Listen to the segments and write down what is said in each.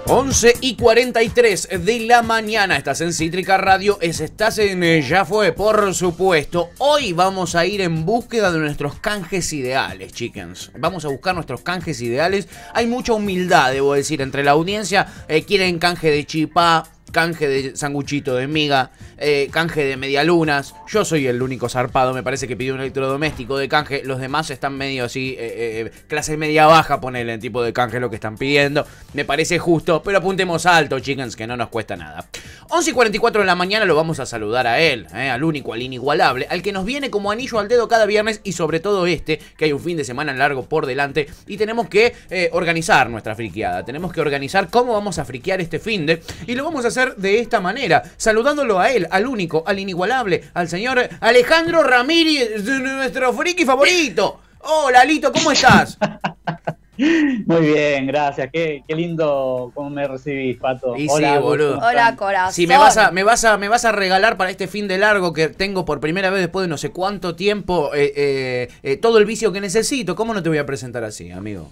11:43 de la mañana, estás en Cítrica Radio, estás en Ya Fue, por supuesto. Hoy vamos a ir en búsqueda de nuestros canjes ideales, chickens. Vamos a buscar nuestros canjes ideales. Hay mucha humildad, debo decir, entre la audiencia. Quieren canje de chipá, canje de sanguchito de miga, canje de medialunas. Yo soy el único zarpado, me parece que pidió un electrodoméstico de canje. Los demás están medio así, clase media baja, ponele el tipo de canje lo que están pidiendo. Me parece justo, pero apuntemos alto, chickens, que no nos cuesta nada. 11:44 de la mañana lo vamos a saludar a él, al único, al inigualable, al que nos viene como anillo al dedo cada viernes y sobre todo que hay un fin de semana largo por delante y tenemos que organizar nuestra friqueada. Tenemos que organizar cómo vamos a friquear este fin de, y lo vamos a hacer de esta manera, saludándolo a él, al único, al inigualable, al señor Alejandro Ramírez, nuestro friki favorito. Hola, Lito, ¿cómo estás? Muy bien, gracias. Qué lindo cómo me recibís, Pato. Y hola, sí, boludo. Hola, corazón. Si me vas a regalar para este fin de largo que tengo por primera vez después de no sé cuánto tiempo todo el vicio que necesito, ¿cómo no te voy a presentar así, amigo?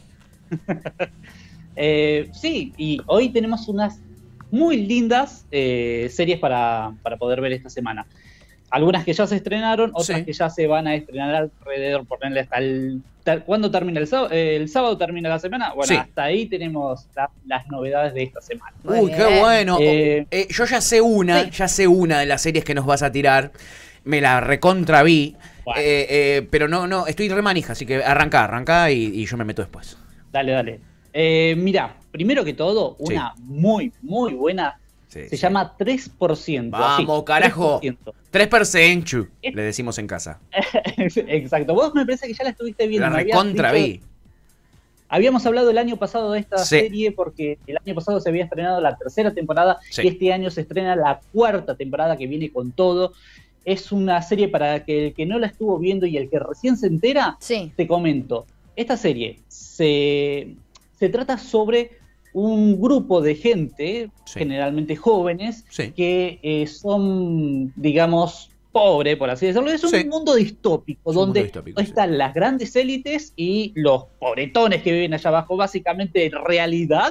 Sí, y hoy tenemos unas muy lindas series para poder ver esta semana. Algunas que ya se estrenaron, otras que ya se van a estrenar alrededor, por ponerle hasta ¿cuándo termina el sábado? ¿El sábado termina la semana? Bueno, hasta ahí tenemos las novedades de esta semana. Uy, qué bueno. Yo ya sé una de las series que nos vas a tirar. Me la recontra vi. Bueno. Pero no, estoy re manija, así que arranca y yo me meto después. Dale. Mirá, primero que todo, una muy, muy buena. Se llama 3%. Vamos, así, carajo. 3%, le decimos en casa. Exacto. Vos me parece que ya la estuviste viendo. La recontra vi. Habíamos hablado el año pasado de esta serie porque el año pasado se había estrenado la tercera temporada y este año se estrena la cuarta temporada que viene con todo. Es una serie para que el que no la estuvo viendo y el que recién se entera, te comento. Esta serie se trata sobre un grupo de gente, generalmente jóvenes, que son, digamos, pobres, por así decirlo. Es un mundo distópico, donde están las grandes élites y los pobretones que viven allá abajo, básicamente realidad.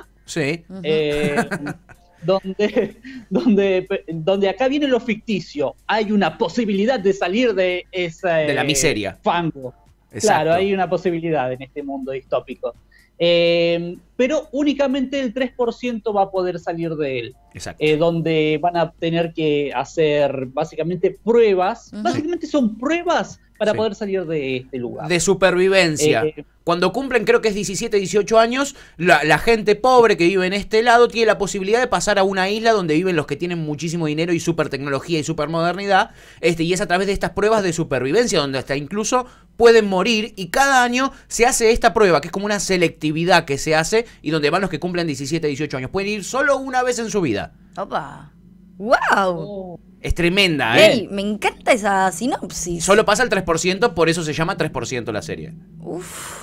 Donde acá viene lo ficticio. Hay una posibilidad de salir de la miseria. Fango. Exacto. Claro, hay una posibilidad en este mundo distópico. Pero únicamente el 3% va a poder salir de él. Exacto. Donde van a tener que hacer básicamente pruebas. Básicamente son pruebas para poder salir de este lugar. De supervivencia. Cuando cumplen, creo que es 17, 18 años, la gente pobre que vive en este lado tiene la posibilidad de pasar a una isla donde viven los que tienen muchísimo dinero y super tecnología y super modernidad. Y es a través de estas pruebas de supervivencia donde hasta incluso pueden morir. Y cada año se hace esta prueba, que es como una selectividad que se hace y donde van los que cumplen 17, 18 años. Pueden ir solo una vez en su vida. ¡Opa! ¡Wow! Es tremenda, Ey, me encanta esa sinopsis. Solo pasa el 3%, por eso se llama 3% la serie. Uf.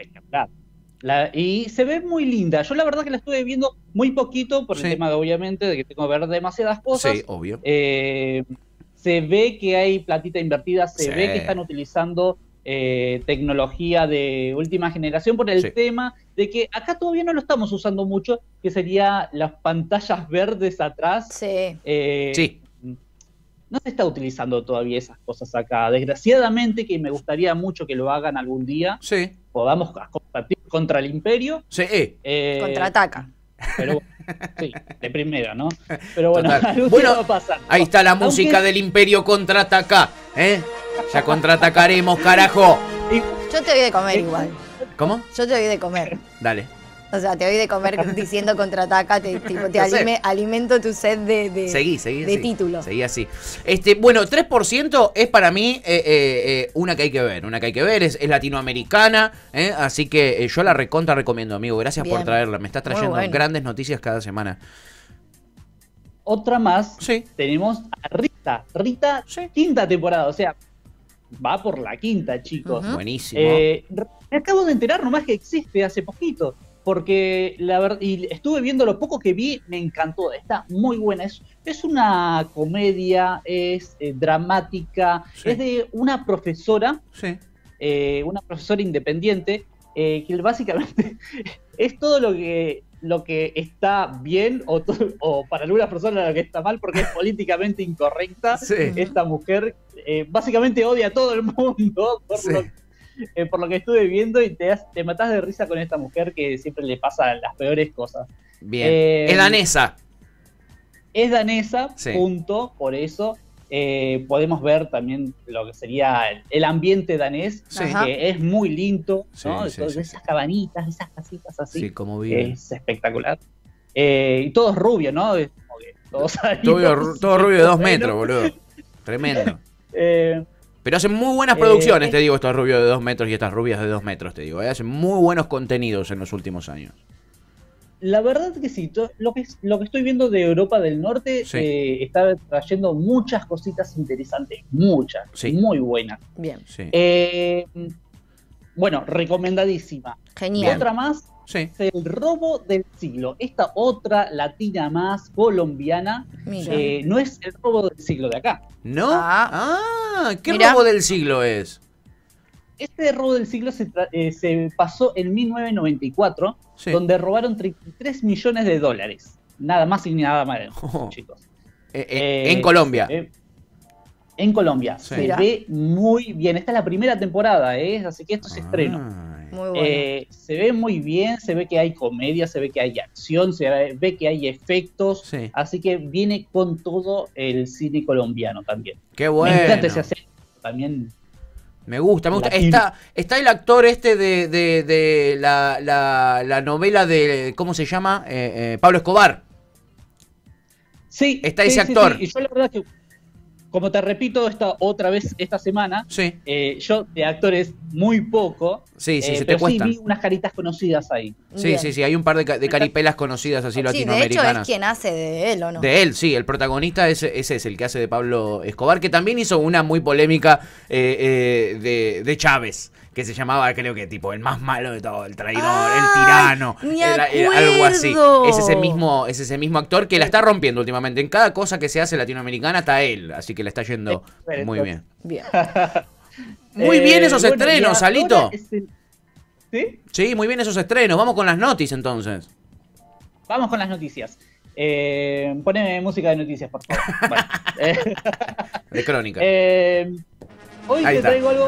Y se ve muy linda. Yo la verdad que la estuve viendo muy poquito por el tema de, obviamente, de que tengo que ver demasiadas cosas. Sí, obvio. Se ve que hay platita invertida, se ve que están utilizando tecnología de última generación por el tema de que acá todavía no lo estamos usando mucho, que sería las pantallas verdes atrás. No se está utilizando todavía esas cosas acá. Desgraciadamente, que me gustaría mucho que lo hagan algún día. Podamos combatir contra el Imperio. Contraataca. Pero de primera, ¿no? Pero bueno, bueno, va a pasar. Ahí está la música del Imperio contraataca, Ya contraatacaremos, carajo. Yo te voy de comer igual. ¿Cómo? Yo te voy de comer. Dale. O sea, te voy de comer diciendo contraataca, te alimento tu sed de título. Seguí así. Bueno, 3% es para mí una que hay que ver. Es latinoamericana, así que yo la recontra recomiendo, amigo. Gracias por traerla. Me estás trayendo grandes noticias cada semana. Otra más, tenemos a Rita. Rita, quinta temporada, o sea, va por la quinta, chicos. Buenísimo. Me acabo de enterar nomás que existe hace poquito. Porque la verdad, y estuve viendo lo poco que vi, me encantó, está muy buena. Es una comedia, es dramática, es de una profesora, una profesora independiente, que básicamente es todo lo que lo que está bien o para algunas personas lo que está mal porque es políticamente incorrecta. Sí. Esta mujer básicamente odia a todo el mundo por lo que estuve viendo y te matás de risa con esta mujer que siempre le pasa las peores cosas. Bien. Es danesa. Es danesa, sí. Punto, por eso. Podemos ver también lo que sería el ambiente danés, sí. Que es muy lindo, ¿no? Sí, sí, esas cabanitas, esas casitas así. Sí, como bien. Es espectacular. Y todo es rubio, ¿no? Todo rubio de 2 metros, boludo. Tremendo. Pero hacen muy buenas producciones, te digo, estos rubios de 2 metros y estas rubias de 2 metros, te digo. Hacen muy buenos contenidos en los últimos años. La verdad que sí, lo que estoy viendo de Europa del Norte, sí. Está trayendo muchas cositas interesantes, muchas, sí. Muy buenas. Bien. Sí. Bueno, recomendadísima. Genial. Otra más, sí. Es El robo del siglo. Esta otra latina más colombiana, no es el robo del siglo de acá. ¿No? ¿Qué robo del siglo es? Este robo del siglo se pasó en 1994, sí. Donde robaron $33 millones. Nada más y nada menos, chicos. En Colombia. En Colombia. Sí. Se ve muy bien. Esta es la primera temporada, así que esto es estreno. Muy bueno. Se ve muy bien, se ve que hay comedia, se ve que hay acción, se ve que hay efectos. Sí. Así que viene con todo el cine colombiano también. Qué bueno. Me encanta ese acento también. Me gusta. Está el actor de la novela de, ¿cómo se llama? Pablo Escobar. Sí. Está ese actor. Sí. Y yo la verdad que, como te repito otra vez esta semana, sí. Yo de actores muy poco, sí, se te cuesta. Sí vi unas caritas conocidas ahí. Sí, hay un par de caripelas conocidas así latinoamericanas. De hecho es quien hace de él, ¿o no? De él, sí, el protagonista ese es el que hace de Pablo Escobar, que también hizo una muy polémica de Chávez, que se llamaba, creo que tipo, el más malo de todo, el traidor, el tirano, algo así. Es ese mismo actor que la está rompiendo últimamente. En cada cosa que se hace latinoamericana está él, así que le está yendo muy bien. Muy bien esos estrenos, Salito. ¿Sí? Sí, muy bien esos estrenos. Vamos con las noticias entonces. Vamos con las noticias. Poneme música de noticias, por favor. Bueno, de crónica. Hoy te traigo algo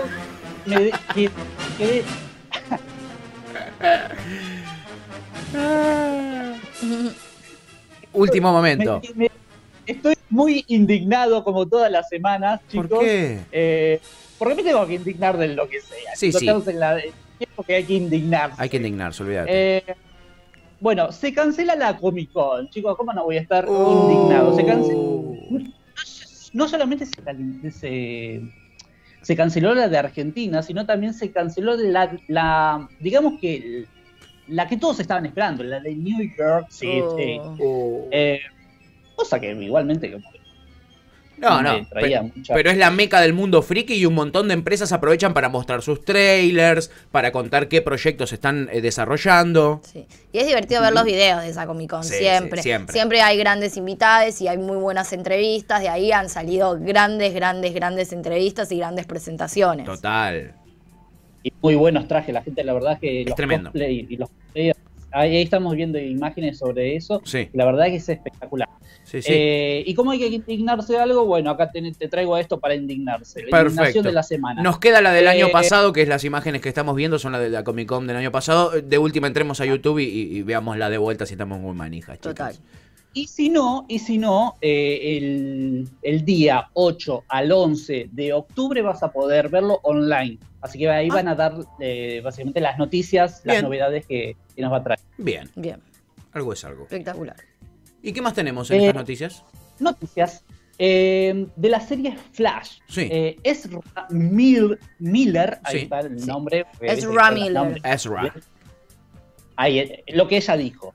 Último momento. Estoy muy indignado como todas las semanas, chicos. ¿Por qué? Porque me tengo que indignar de lo que sea. Sí. Que hay que indignarse. Hay que indignarse, olvídate. Bueno, se cancela la Comic Con, chicos. ¿Cómo no voy a estar indignado? No solamente se canceló la de Argentina, sino también se canceló digamos que la que todos estaban esperando, la de New York City. Cosa que igualmente como que pero es la meca del mundo friki y un montón de empresas aprovechan para mostrar sus trailers, para contar qué proyectos están desarrollando. Sí. Y es divertido ver los videos de esa Comic Con, siempre. Siempre hay grandes invitados y hay muy buenas entrevistas, de ahí han salido grandes entrevistas y grandes presentaciones. Total. Y muy buenos trajes, la gente, la verdad que es tremendo. Y los ahí estamos viendo imágenes sobre eso, la verdad que es espectacular. ¿Y cómo hay que indignarse de algo? Bueno, acá te traigo esto para indignarse. La indignación de la semana. Nos queda la del año pasado, que es las imágenes que estamos viendo, son las de la Comic Con del año pasado. De última entremos a YouTube y veamos la de vuelta si estamos muy manijas, chicos. Total. Y si no, el día 8 al 11 de octubre vas a poder verlo online. Así que ahí van a dar básicamente las noticias, las novedades que nos va a traer. Bien. Algo es algo. Espectacular. ¿Y qué más tenemos en estas noticias? Noticias de la serie Flash. Sí. Ezra Miller, ahí está el nombre. Ezra Miller. Ahí, lo que ella dijo.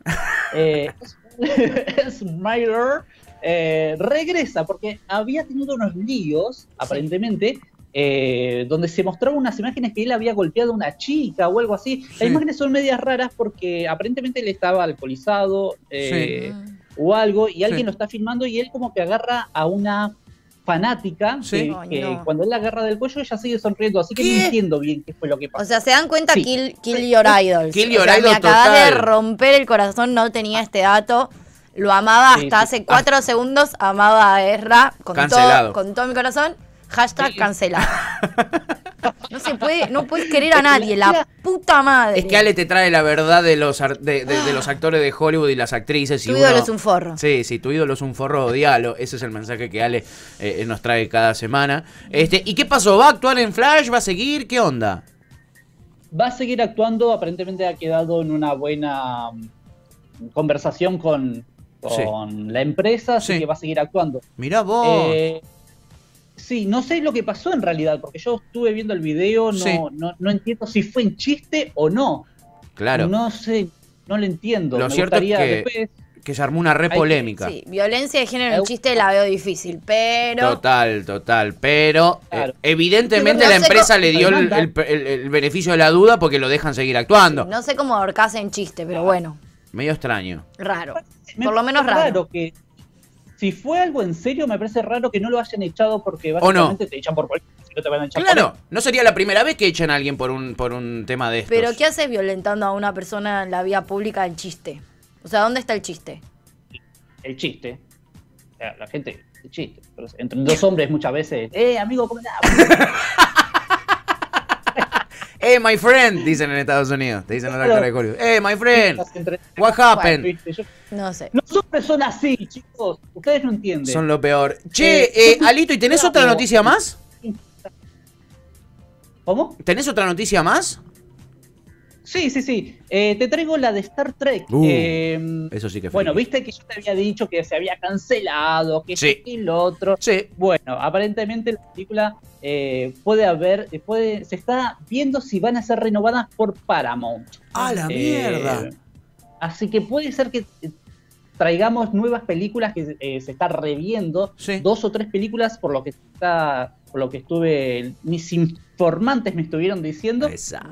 Miller regresa porque había tenido unos líos, aparentemente, donde se mostraban unas imágenes que él había golpeado a una chica o algo así. Las imágenes son medias raras porque aparentemente él estaba alcoholizado o algo, y alguien lo está filmando y él como que agarra a una fanática que cuando él la agarra del cuello ella sigue sonriendo, así que no entiendo bien qué fue lo que pasó. O sea, se dan cuenta, kill your idols. Kill your idols, me acabas de romper el corazón, no tenía este dato. Lo amaba hasta hace 4 segundos, amaba a Ezra con todo mi corazón. Hashtag cancelado. No se puede, no puedes querer a nadie, la puta madre. Es que Ale te trae la verdad de los actores de Hollywood y las actrices. Tu ídolo es un forro. Sí, tu ídolo es un forro, odialo. Ese es el mensaje que Ale nos trae cada semana. ¿Y qué pasó? ¿Va a actuar en Flash? ¿Va a seguir? ¿Qué onda? Va a seguir actuando, aparentemente ha quedado en una buena conversación con la empresa, así que va a seguir actuando. Mirá vos. Sí, no sé lo que pasó en realidad, porque yo estuve viendo el video, no entiendo si fue en chiste o no. Claro. No sé, no lo entiendo. Lo cierto es que se armó una polémica. Sí, violencia de género en chiste la veo difícil, pero... Total, pero claro. Evidentemente la empresa le dio el beneficio de la duda porque lo dejan seguir actuando. Sí, no sé cómo ahorcarse en chiste, pero bueno. Medio extraño. Raro. Por lo menos raro. Que si fue algo en serio, me parece raro que no lo hayan echado porque básicamente te echan por cualquier cosa, si no te van a echar. Claro, no sería la primera vez que echan a alguien por un tema de estos. Pero ¿qué haces violentando a una persona en la vía pública en chiste? O sea, ¿dónde está el chiste? El chiste. O sea, la gente, el chiste. Pero entre dos hombres muchas veces, amigo, ¿cómo estás? My friend, dicen en Estados Unidos. Te dicen en la cara de Hollywood. My friend, what happened? No sé. Los hombres son así, chicos. Ustedes no entienden. Son lo peor. Che, Alito, ¿y tenés otra noticia más? ¿Cómo? ¿Tenés otra noticia más? Sí. Te traigo la de Star Trek. Eso sí que fue. Bueno, viste que yo te había dicho que se había cancelado, que sí. Y lo otro. Sí. Bueno, aparentemente la película se está viendo si van a ser renovadas por Paramount. ¡Ah, la mierda! Así que puede ser que traigamos nuevas películas que se está reviendo. Sí. 2 o 3 películas por lo que estuve, mis informantes me estuvieron diciendo.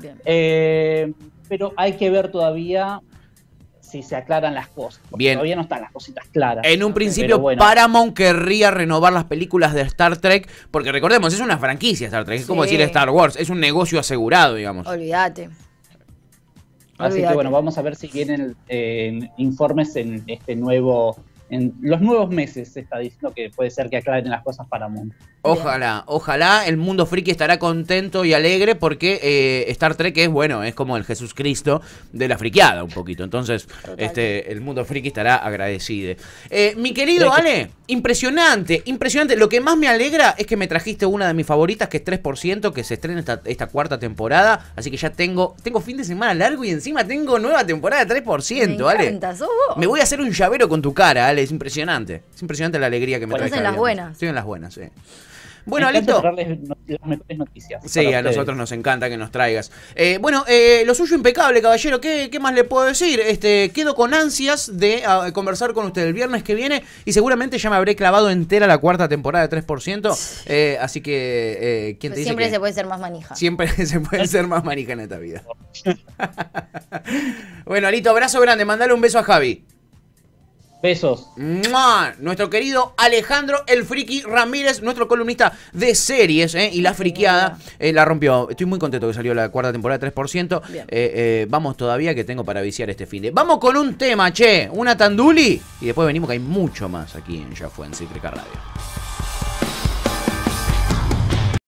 Pero hay que ver todavía si se aclaran las cosas. Bien. Todavía no están las cositas claras. En un principio, bueno, Paramount querría renovar las películas de Star Trek, porque recordemos, es una franquicia Star Trek, es como decir Star Wars, es un negocio asegurado, digamos. Olvídate. Así que bueno, vamos a ver si vienen informes en en los nuevos meses. Se está diciendo que puede ser que aclaren las cosas para Paramount. Ojalá el mundo friki estará contento y alegre porque Star Trek es como el Jesús Cristo de la friqueada un poquito. Entonces, el mundo friki estará agradecido. Mi querido Ale, impresionante. Lo que más me alegra es que me trajiste una de mis favoritas, que es 3%, que se estrena esta 4ª temporada. Así que ya tengo fin de semana largo y encima tengo nueva temporada de 3%, Ale. Me voy a hacer un llavero con tu cara, Ale. Es impresionante. Es impresionante la alegría que me trae. Estás en las buenas. Estoy en las buenas, sí. Bueno, Alito. Las mejores noticias. Sí, a nosotros nos encanta que nos traigas. Lo suyo impecable, caballero. ¿Qué más le puedo decir? Quedo con ansias de conversar con usted el viernes que viene y seguramente ya me habré clavado entera la 4ª temporada de 3%. Así que, ¿quién te dice siempre se puede ser más manija. Siempre se puede ser más manija en esta vida. Bueno, Alito, abrazo grande. Mandale un beso a Javi. Besos. ¡Mua! Nuestro querido Alejandro el Friki Ramírez, nuestro columnista de series, y la friqueada la rompió. Estoy muy contento que salió la 4ª temporada de 3%. Vamos todavía, que tengo para viciar este fin de. Vamos con un tema, una tanduli, y después venimos, que hay mucho más aquí en Ya Fue en Cítrica Radio.